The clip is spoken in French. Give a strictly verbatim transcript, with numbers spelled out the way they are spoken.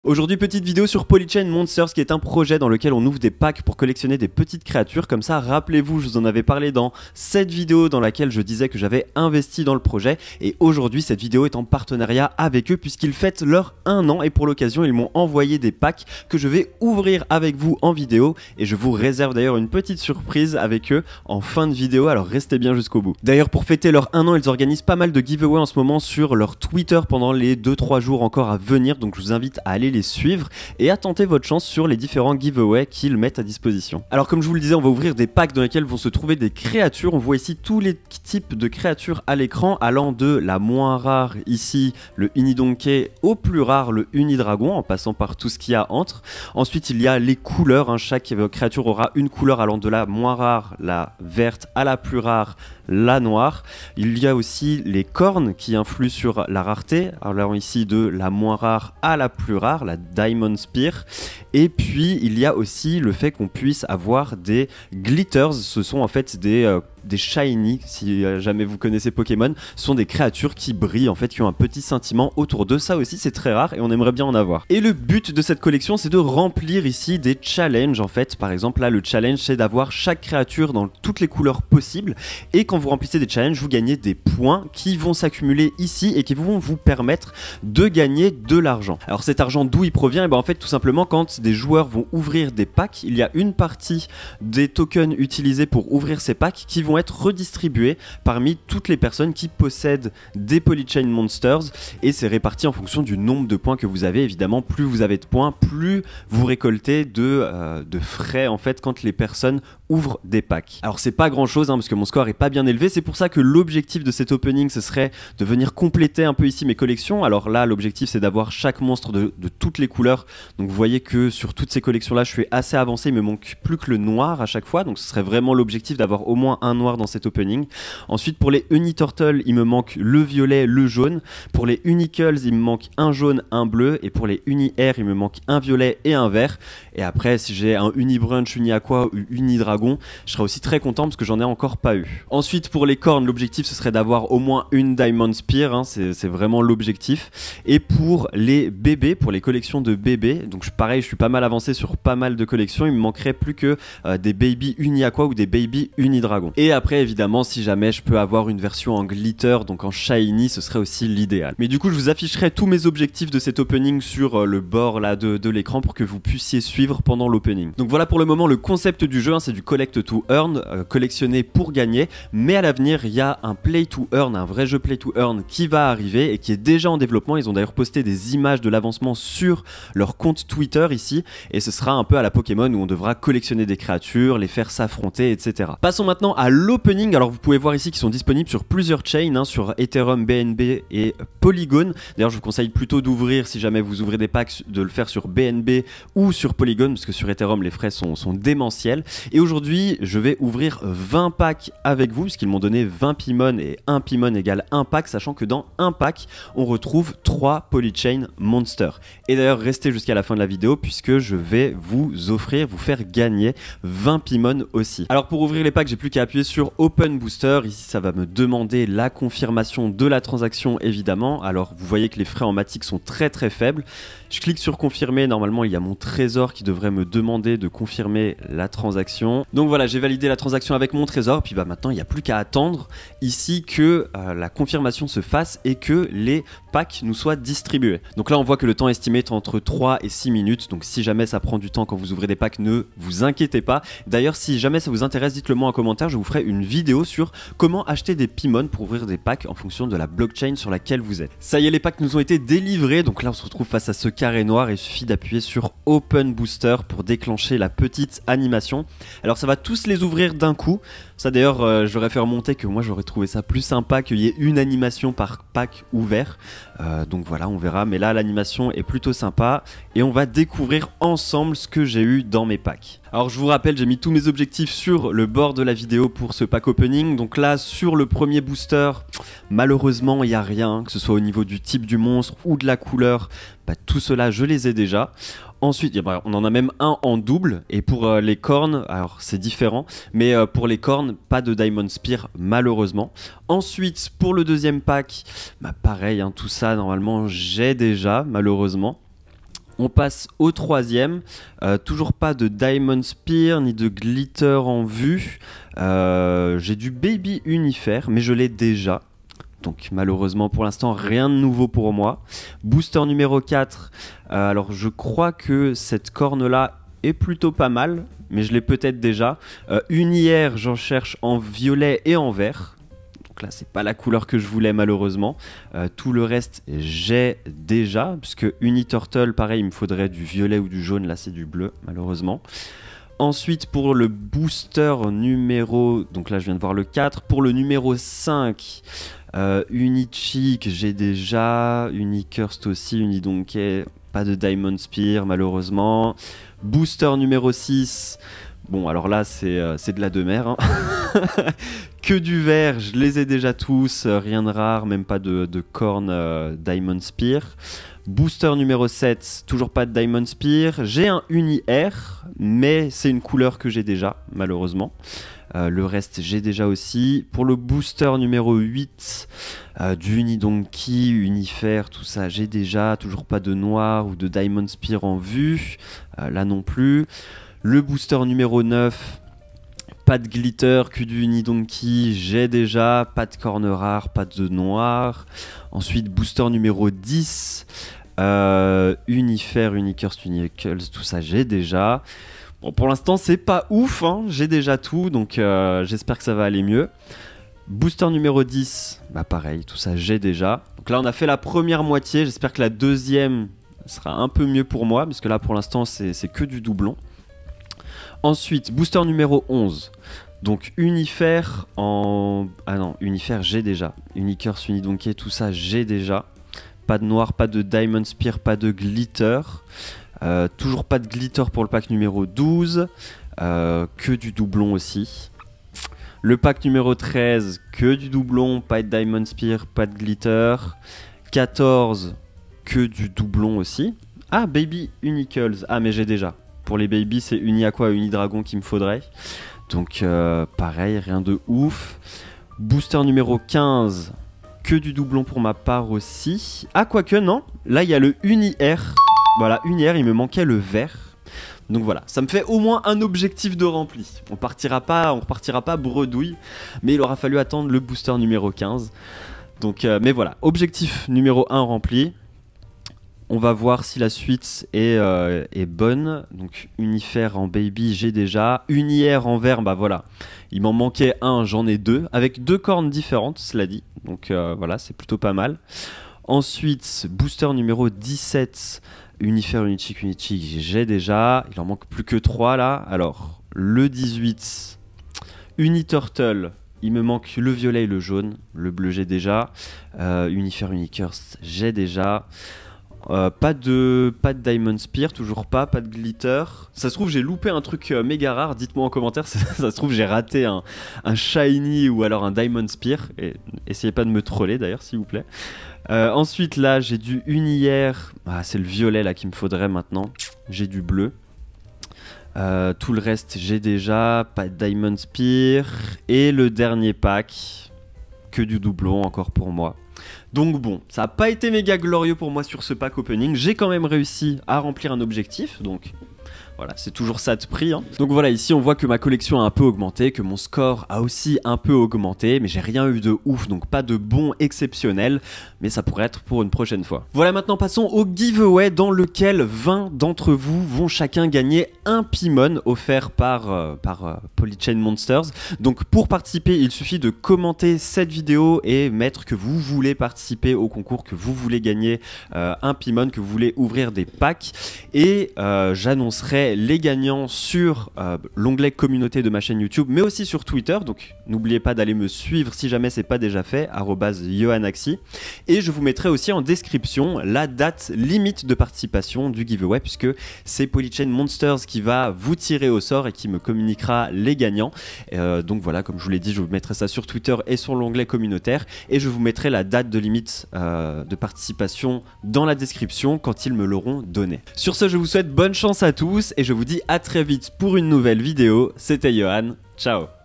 Aujourd'hui, petite vidéo sur Polychain Monsters, qui est un projet dans lequel on ouvre des packs pour collectionner des petites créatures. Comme ça, rappelez-vous, je vous en avais parlé dans cette vidéo dans laquelle je disais que j'avais investi dans le projet. Et aujourd'hui, cette vidéo est en partenariat avec eux puisqu'ils fêtent leur un an. Et pour l'occasion, ils m'ont envoyé des packs que je vais ouvrir avec vous en vidéo. Et je vous réserve d'ailleurs une petite surprise avec eux en fin de vidéo, alors restez bien jusqu'au bout. D'ailleurs, pour fêter leur un an, ils organisent pas mal de giveaways en ce moment sur leur Twitter pendant les deux trois jours encore à venir. Donc je vous invite à aller les suivre et à tenter votre chance sur les différents giveaways qu'ils mettent à disposition. Alors comme je vous le disais, on va ouvrir des packs dans lesquels vont se trouver des créatures. On voit ici tous les types de créatures à l'écran, allant de la moins rare ici, le Unidonkey, au plus rare, le Unidragon, en passant par tout ce qu'il y a entre. Ensuite il y a les couleurs, hein. Chaque créature aura une couleur allant de la moins rare, la verte, à la plus rare, la noire. Il y a aussi les cornes qui influent sur la rareté, allant ici de la moins rare à la plus rare, la Diamond Spear. Et puis il y a aussi le fait qu'on puisse avoir des glitters. Ce sont en fait des euh, des shiny, si jamais vous connaissez Pokémon, ce sont des créatures qui brillent en fait, qui ont un petit scintillement autour de ça aussi. C'est très rare et on aimerait bien en avoir. Et le but de cette collection, c'est de remplir ici des challenges en fait. Par exemple là, le challenge c'est d'avoir chaque créature dans toutes les couleurs possibles, et quand vous remplissez des challenges, vous gagnez des points qui vont s'accumuler ici et qui vont vous permettre de gagner de l'argent. Alors cet argent, d'où il provient? Et ben en fait tout simplement, quand des joueurs vont ouvrir des packs, il y a une partie des tokens utilisés pour ouvrir ces packs qui vont être redistribués parmi toutes les personnes qui possèdent des Polychain Monsters, et c'est réparti en fonction du nombre de points que vous avez. Évidemment, plus vous avez de points, plus vous récoltez de, euh, de frais en fait quand les personnes ouvrent des packs. Alors c'est pas grand chose hein, parce que mon score est pas bien élevé, c'est pour ça que l'objectif de cet opening ce serait de venir compléter un peu ici mes collections. Alors là l'objectif c'est d'avoir chaque monstre de, de toutes les couleurs, donc vous voyez que sur toutes ces collections là je suis assez avancé, il me manque plus que le noir à chaque fois, donc ce serait vraiment l'objectif d'avoir au moins un noir dans cet opening. Ensuite pour les Uniturtle il me manque le violet, le jaune. Pour les Unicles il me manque un jaune, un bleu, et pour les Uni-Air il me manque un violet et un vert. Et après si j'ai un Uni-Brunch, Uni-Aqua ou Uni-Dragon, je serais aussi très content parce que j'en ai encore pas eu. Ensuite pour les cornes, l'objectif ce serait d'avoir au moins une Diamond Spear, hein, c'est vraiment l'objectif. Et pour les bébés, pour les collections de bébés, donc pareil je suis pas mal avancé sur pas mal de collections, il me manquerait plus que euh, des Baby Uni-Aqua ou des Baby Uni-Dragon. Et après évidemment si jamais je peux avoir une version en glitter, donc en shiny, ce serait aussi l'idéal. Mais du coup je vous afficherai tous mes objectifs de cet opening sur euh, le bord là de, de l'écran pour que vous puissiez suivre pendant l'opening. Donc voilà pour le moment le concept du jeu, hein, c'est du collect to earn, euh, collectionner pour gagner, mais à l'avenir il y a un play to earn, un vrai jeu play to earn qui va arriver et qui est déjà en développement. Ils ont d'ailleurs posté des images de l'avancement sur leur compte Twitter ici, et ce sera un peu à la Pokémon où on devra collectionner des créatures, les faire s'affronter, et cetera. Passons maintenant à l'opening. Alors vous pouvez voir ici qu'ils sont disponibles sur plusieurs chains, hein, sur Ethereum, B N B et Polygon. D'ailleurs je vous conseille plutôt d'ouvrir, si jamais vous ouvrez des packs, de le faire sur B N B ou sur Polygon, parce que sur Ethereum les frais sont, sont démentiels. Et aujourd'hui Aujourd'hui, je vais ouvrir vingt packs avec vous, puisqu'ils m'ont donné vingt Pimon, et un Pimon égale un pack, sachant que dans un pack, on retrouve trois Polychain Monsters. Et d'ailleurs, restez jusqu'à la fin de la vidéo, puisque je vais vous offrir, vous faire gagner vingt Pimon aussi. Alors pour ouvrir les packs, j'ai plus qu'à appuyer sur Open Booster. Ici, ça va me demander la confirmation de la transaction, évidemment. Alors vous voyez que les frais en matic sont très très faibles. Je clique sur confirmer. Normalement, il y a mon trésor qui devrait me demander de confirmer la transaction. Donc voilà, j'ai validé la transaction avec mon trésor, puis bah maintenant il n'y a plus qu'à attendre ici que euh, la confirmation se fasse et que les packs nous soient distribués. Donc là on voit que le temps estimé est entre trois et six minutes, donc si jamais ça prend du temps quand vous ouvrez des packs, ne vous inquiétez pas. D'ailleurs si jamais ça vous intéresse, dites-le moi en commentaire, je vous ferai une vidéo sur comment acheter des Pimon pour ouvrir des packs en fonction de la blockchain sur laquelle vous êtes. Ça y est, les packs nous ont été délivrés, donc là on se retrouve face à ce carré noir et il suffit d'appuyer sur Open Booster pour déclencher la petite animation. Alors ça va tous les ouvrir d'un coup. Ça d'ailleurs euh, j'aurais fait remonter que moi j'aurais trouvé ça plus sympa qu'il y ait une animation par pack ouvert. Euh, donc voilà, on verra, mais là l'animation est plutôt sympa et on va découvrir ensemble ce que j'ai eu dans mes packs. Alors je vous rappelle, j'ai mis tous mes objectifs sur le bord de la vidéo pour ce pack opening. Donc là sur le premier booster, malheureusement il n'y a rien, que ce soit au niveau du type du monstre ou de la couleur. Bah, tout cela je les ai déjà. Ensuite, on en a même un en double, et pour euh, les cornes, alors c'est différent, mais euh, pour les cornes, pas de Diamond Spear malheureusement. Ensuite, pour le deuxième pack, bah pareil, hein, tout ça normalement j'ai déjà malheureusement. On passe au troisième, euh, toujours pas de Diamond Spear ni de Glitter en vue. Euh, J'ai du Baby Unifair, mais je l'ai déjà. Donc malheureusement pour l'instant rien de nouveau pour moi. Booster numéro quatre, euh, alors je crois que cette corne là est plutôt pas mal, mais je l'ai peut-être déjà. Euh, Uniair, j'en cherche en violet et en vert. Donc là c'est pas la couleur que je voulais malheureusement. Euh, tout le reste j'ai déjà, puisque Uniturtle pareil il me faudrait du violet ou du jaune, là c'est du bleu malheureusement. Ensuite pour le booster numéro, donc là je viens de voir le quatre, pour le numéro cinq, euh, Unicheek j'ai déjà, Unicurst aussi, Unidonkey, pas de Diamond Spear malheureusement. Booster numéro six, bon alors là c'est euh, de la demeure, hein. Que du vert, je les ai déjà tous, euh, rien de rare, même pas de, de corne euh, Diamond Spear. Booster numéro sept, toujours pas de Diamond Spear. J'ai un Uni-Air, mais c'est une couleur que j'ai déjà, malheureusement. Euh, le reste, j'ai déjà aussi. Pour le booster numéro huit, euh, du Unidonkey, Unifair, tout ça, j'ai déjà. Toujours pas de noir ou de Diamond Spear en vue. Euh, là non plus. Le booster numéro neuf, pas de glitter, que du Unidonkey, j'ai déjà. Pas de corne rare, pas de noir. Ensuite, booster numéro dix, euh, Unifair, Unicurst, Unicles, tout ça, j'ai déjà. Bon, pour l'instant, c'est pas ouf, hein, j'ai déjà tout, donc euh, j'espère que ça va aller mieux. Booster numéro dix, bah pareil, tout ça, j'ai déjà. Donc là, on a fait la première moitié, j'espère que la deuxième sera un peu mieux pour moi, parce que là, pour l'instant, c'est que du doublon. Ensuite, booster numéro onze. Donc Unifair en... Ah non, Unifair j'ai déjà. Unicurst, Unidonkey, tout ça j'ai déjà. Pas de noir, pas de Diamond Spear, pas de glitter. Euh, toujours pas de glitter pour le pack numéro douze. Euh, que du doublon aussi. Le pack numéro treize, que du doublon, pas de Diamond Spear, pas de glitter. quatorze, que du doublon aussi. Ah, Baby Unicles. Ah, mais j'ai déjà. Pour les baby, c'est Uni Aqua, Uni Dragon qu'il me faudrait. Donc euh, pareil, rien de ouf. Booster numéro quinze, que du doublon pour ma part aussi. Ah, quoique non, là il y a le Uni-Air. Voilà, Uni-Air, il me manquait le vert. Donc voilà, ça me fait au moins un objectif de rempli. On partira pas, on repartira pas bredouille, mais il aura fallu attendre le booster numéro quinze. Donc, euh, mais voilà, objectif numéro un rempli. On va voir si la suite est, euh, est bonne. Donc Unifair en baby, j'ai déjà. Uniair en vert, bah voilà. Il m'en manquait un, j'en ai deux. Avec deux cornes différentes, cela dit. Donc euh, voilà, c'est plutôt pas mal. Ensuite, booster numéro dix-sept. Unifair, Unicheek, Unicheek, j'ai déjà. Il en manque plus que trois là. Alors, le dix-huit. Uniturtle. Il me manque le violet et le jaune. Le bleu, j'ai déjà. Euh, Unifair, Unicurst, j'ai déjà. Euh, pas de pas de Diamond Spear, toujours pas, pas de glitter. Ça se trouve j'ai loupé un truc euh, méga rare, dites-moi en commentaire, ça, ça se trouve j'ai raté un, un shiny ou alors un Diamond Spear. Et essayez pas de me troller d'ailleurs s'il vous plaît. Euh, ensuite là j'ai du Uniair, ah, c'est le violet là qu'il me faudrait maintenant. J'ai du bleu. Euh, tout le reste j'ai déjà, pas de Diamond Spear. Et le dernier pack, que du doublon encore pour moi. Donc bon, ça n'a pas été méga glorieux pour moi sur ce pack opening. J'ai quand même réussi à remplir un objectif, donc voilà, c'est toujours ça de prix, hein. Donc voilà, ici on voit que ma collection a un peu augmenté, que mon score a aussi un peu augmenté, mais j'ai rien eu de ouf, donc pas de bon exceptionnel, mais ça pourrait être pour une prochaine fois. Voilà, maintenant passons au giveaway dans lequel vingt d'entre vous vont chacun gagner un Pimon offert par, euh, par euh, Polychain Monsters. Donc pour participer, il suffit de commenter cette vidéo et mettre que vous voulez participer au concours, que vous voulez gagner euh, un Pimon, que vous voulez ouvrir des packs, et euh, j'annoncerai les gagnants sur euh, l'onglet communauté de ma chaîne YouTube, mais aussi sur Twitter. Donc n'oubliez pas d'aller me suivre si jamais c'est pas déjà fait, arobase yohanaxi. Et je vous mettrai aussi en description la date limite de participation du giveaway, puisque c'est Polychain Monsters qui va vous tirer au sort et qui me communiquera les gagnants. Euh, donc voilà, comme je vous l'ai dit, je vous mettrai ça sur Twitter et sur l'onglet communautaire, et je vous mettrai la date de limite euh, de participation dans la description quand ils me l'auront donné. Sur ce, je vous souhaite bonne chance à tous et je vous dis à très vite pour une nouvelle vidéo. C'était Yohan, ciao.